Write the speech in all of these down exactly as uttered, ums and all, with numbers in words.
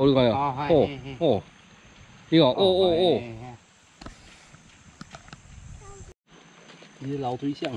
哦，你看呀，哦哦，你看，哦哦哦，你老对象。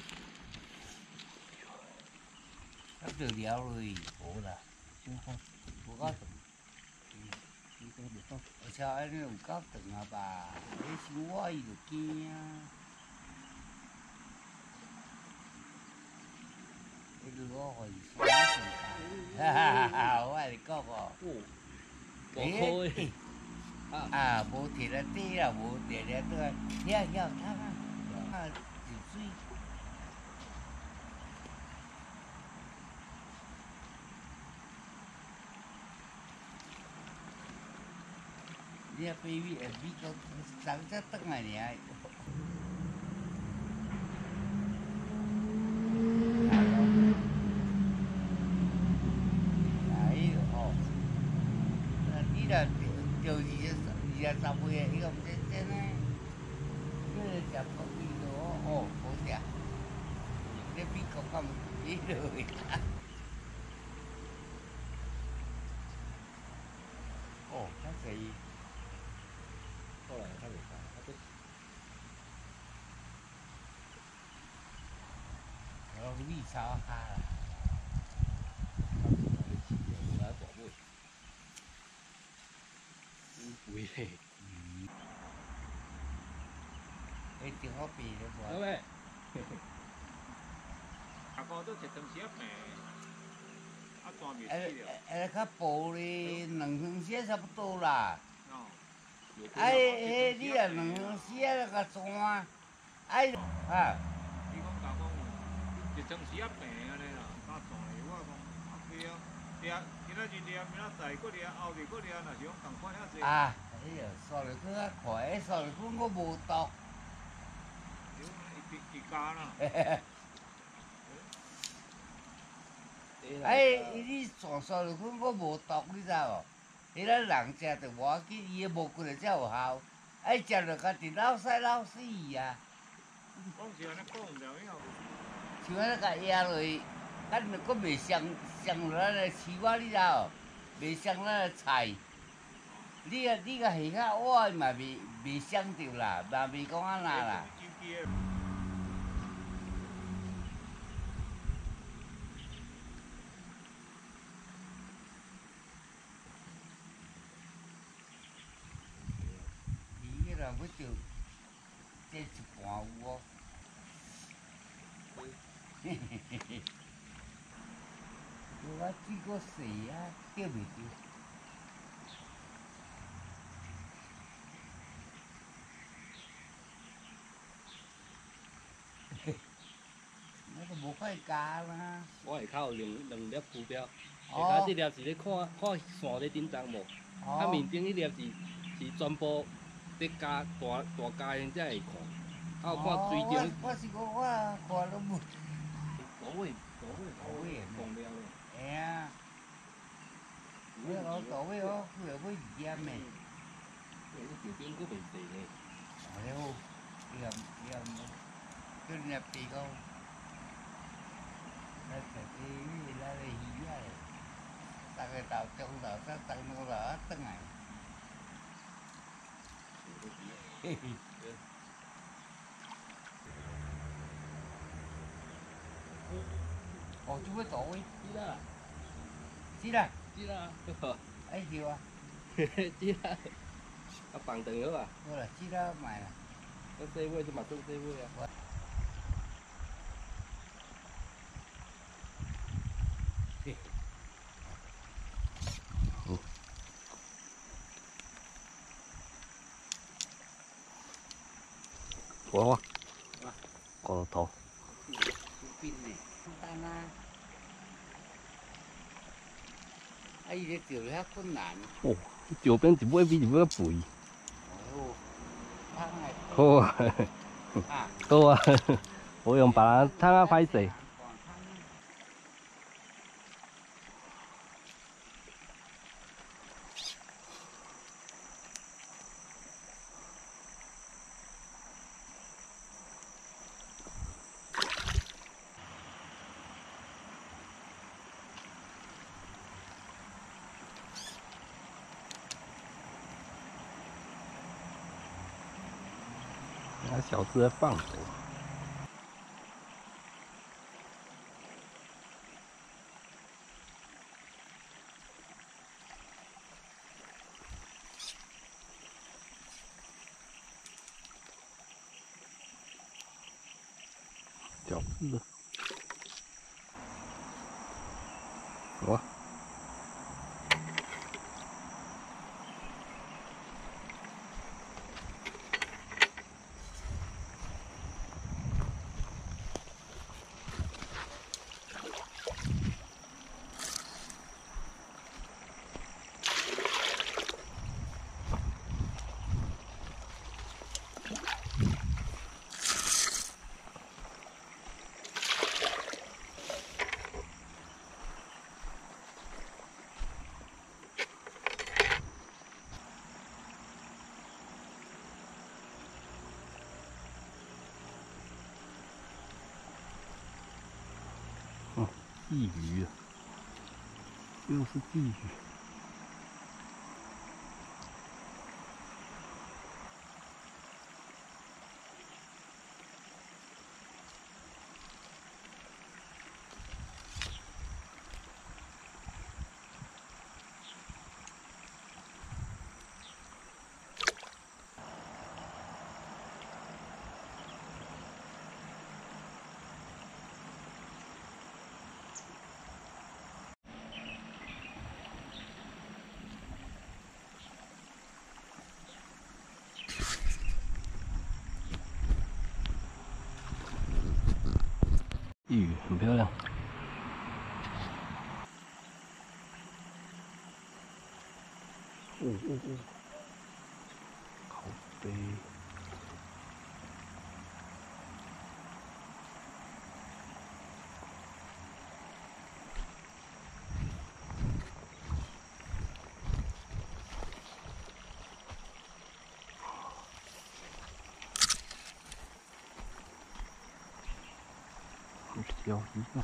那就了嘞，无啦，无够长，而且安尼有够长啊吧？你想我伊就惊啊！你如果互伊耍哈哈哈！我来讲哦，诶，啊，无摕来底啦，无摕来倒来，遐遐有汤啊，啊，入水。 你啊，比美诶美国人才转来尔。哎哦，那你若钓二十二十十岁诶，伊个毋真真诶，你食福利咯，哦，好食。你美国敢伊落去？哦，较济。 后来他袂干，他都我米炒下啦。 我来大尾，肥嘞。 你中我病了无？ 老妹， 阿哥都一顿时啊病，啊全袂哎死了。 哎，较薄咧，两汤匙差不多啦。 哦。 哎哎，你若两汤匙啊，甲山，哎啊。 伊讲甲讲，一顿时啊病安尼啦，甲全的我讲后壁啊，掠今仔日掠，明仔载搁掠，后日搁掠，若是讲共款遐济。 啊，哎呀，刷落去较快，刷落去我无毒。 伊伊加啦。 哎，你刷刷落去我无毒，你知无？迄个人食着无要紧，伊个无骨头才有效。哎，食着家己老死老死啊！ 讲是安尼讲毋了，因像安尼甲压落去，咱佫袂伤伤咱个饲我，你知无？袂伤咱个菜。你个你个下较晚嘛袂袂伤着啦，嘛袂讲安那啦。伊若要着，这一半有哦。嘿嘿嘿嘿。我水果细啊，钓袂着。我都无快加啦。 我下骹有两两粒浮标，下骹这粒是咧看看线咧顶重无，啊面顶迄粒是是全部咧加大大加的才会看，啊有看水中。 我我是讲我看拢无。 大尾大尾大尾放了咧。 嘿啊。我老大尾我过来买二点的。 迄条边佫袂细呢。 哎呦，盐盐，叫人家比较。咱家己迄咱个鱼仔嘞，逐个到中昼才中午头啊转来。嘿嘿。哦，做要大尾？ 是啦， 是啦， 是啦， 哎对啊。 嘿嘿，是啦，啊放长好啊。 好啦，是啦，买啦。 我细尾就嘛算细尾啊。我我，骨头。 冰嘞，简单啊。啊，伊咧钓遐困难。 哦，钓边一尾比一尾肥。 哦， 好啊，好啊，我用别人汤啊歹势。 那小只的放走。小只的，哇！ 哦，鲫鱼啊，又是鲫鱼。鲫鱼很漂亮。哦哦哦，靠背。小鱼啊！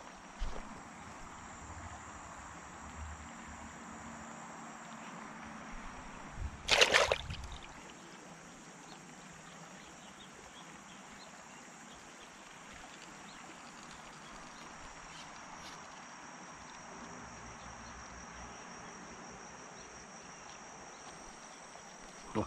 哇！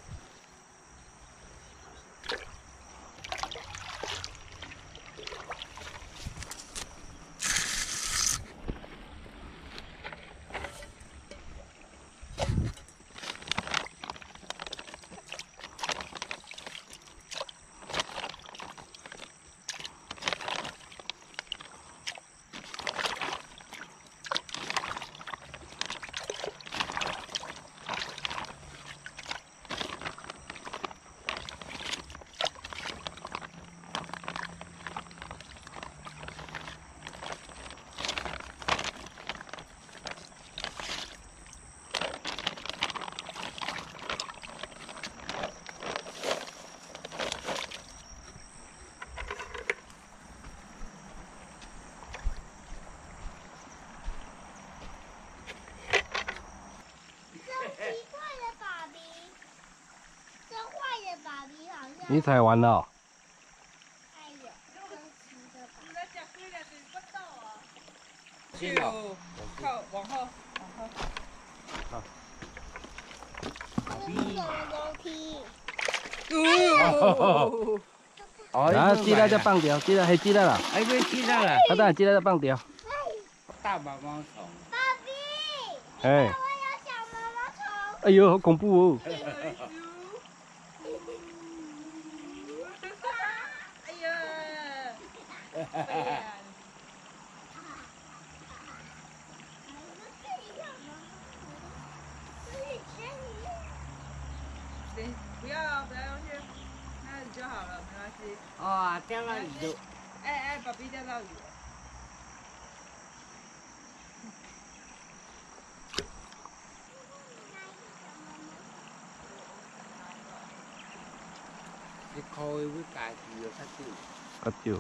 你采完了、哦？ 哎呦， 你在吃亏了，你不到啊！ 先到， 靠，往后，往后。 好。 这是什么楼梯？ 哦。 哦， 然後記得再放掉，記得係記得啦。 哎，佢記得啦。 啊，當然記得再放掉。 大毛毛蟲。 爸比， 哎。 我有小毛毛蟲。 哎呦，好恐怖哦！ 哎呀！哎呀！不要不要用去，那里就好了，没关系。 哦，钓到鱼就。 哎哎，爸比钓到鱼。 你開會介意咗七條？ 較少。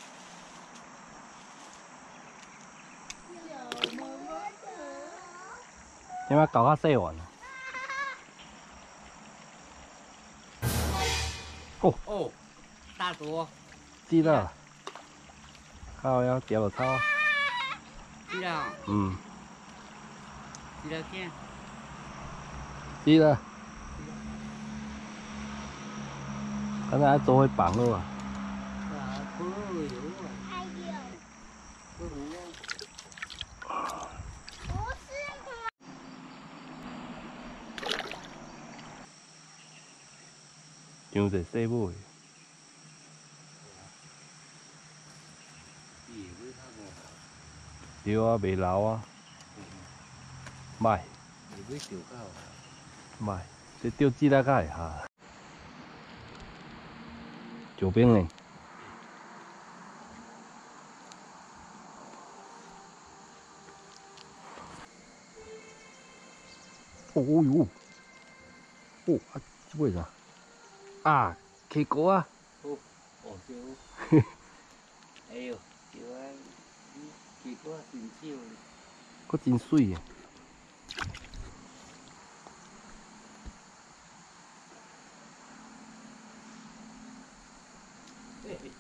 因為搞較細碗。 哦，大多， 知啦，靠呀，掉落草啊， 知道， 嗯， 知道见， 知啦，刚才做伙放了啊， 啊，不有啊， 还有， 不能用。 不是吗？ 养者细母的， 也不是他们好， 对啊，袂老啊，歹也不是小狗好。 歹，这钓子仔较会下。左边呢？哦哟，哦啊，这尾啥？啊，K 哥啊！ 哦，哦就，哎呦，就啊，结果真少咧。 佫真水诶！ 嘿嘿。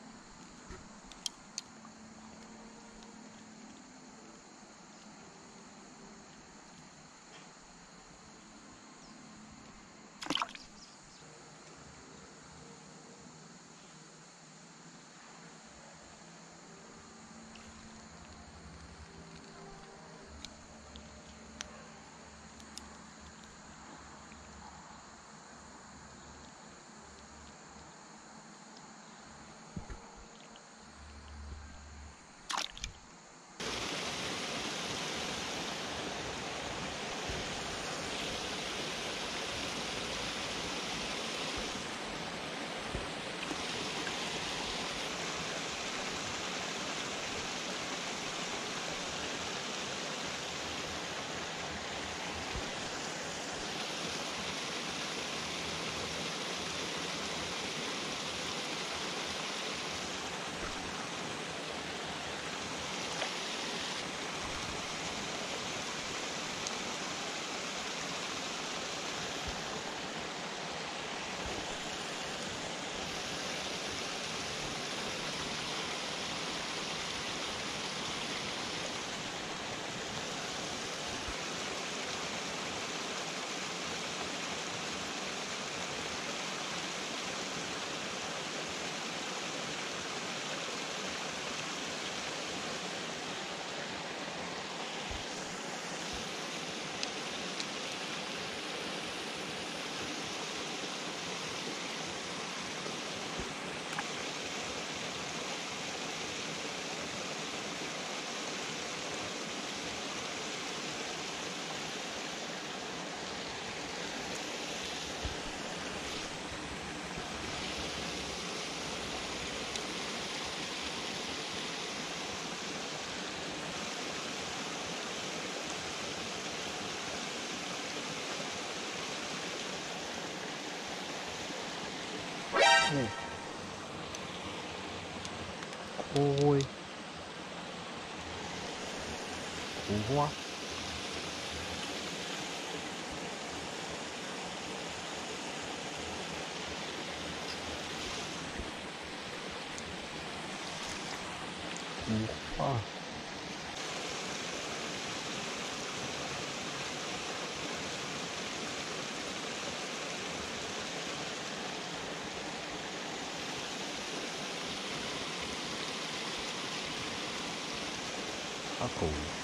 哦，开，无花。无花。啊，狗。